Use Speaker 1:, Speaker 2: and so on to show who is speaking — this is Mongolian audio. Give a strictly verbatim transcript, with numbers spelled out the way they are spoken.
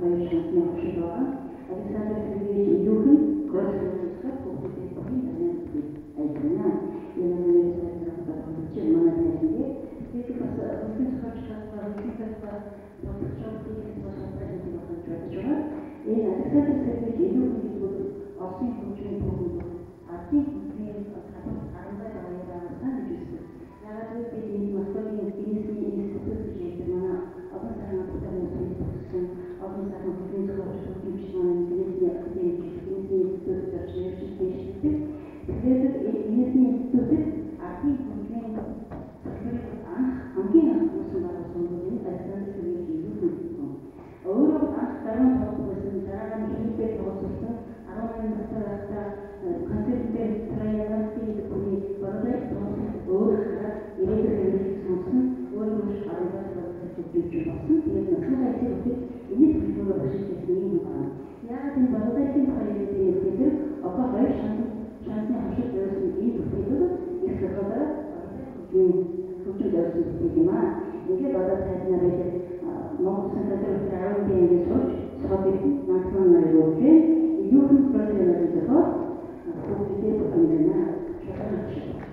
Speaker 1: баяр шансны авчид байгаа. Александр Сергеевич Илюхин государственных публичных данных айдана. Энэ университет работает манай тайлбар. Тэгээд бас өсвөр сургалтын вебсайтаа тогтцоолтыг босоолж байгаа. Энэ Александр Сергеевич Илюхин бол Осын хөгжмийн програмд артик хэлбэрээр арга баяраар санаж байна. Яагаад гэвэл энэ Москвагийн Гиннесийн институт гэж манай олон сарын бүтээн үүсгэн олон сарын бүтээн зөвлөж хөгжмийн Гиннесийн академик Гиннесийн институт гэж нэрлэдэг. Тэгээд энэ институт артик хөгжмийн хэлбэрээр хамгийн анхны байгуулсан бол Александр Сергеевич Илюхин. Өөрөө анх дараа тогтсон дараагийн хэлбэр тогтсон арван настай концепттэй траянгалын бүхний бодлого тогтсон өөр хараад ирээдүйн сонсон өөрөө арван настай жүжиг болсон. Тэгээд насны хэсэгт энэ бүхнийг башигдсан юм байна. Яг энэ бодлогын хайрын дээр одоо хоёр шанс шансны хавшиг байсан энэ бүхнийг их хадгалаад хөгжиж явсан юм аа. Ингээд одоо тайлбар хийх Монгол сандрын арван дэх сурч содын национал руугээ Илюхин профессор гэдэг хөгжиж байгаа юм байна.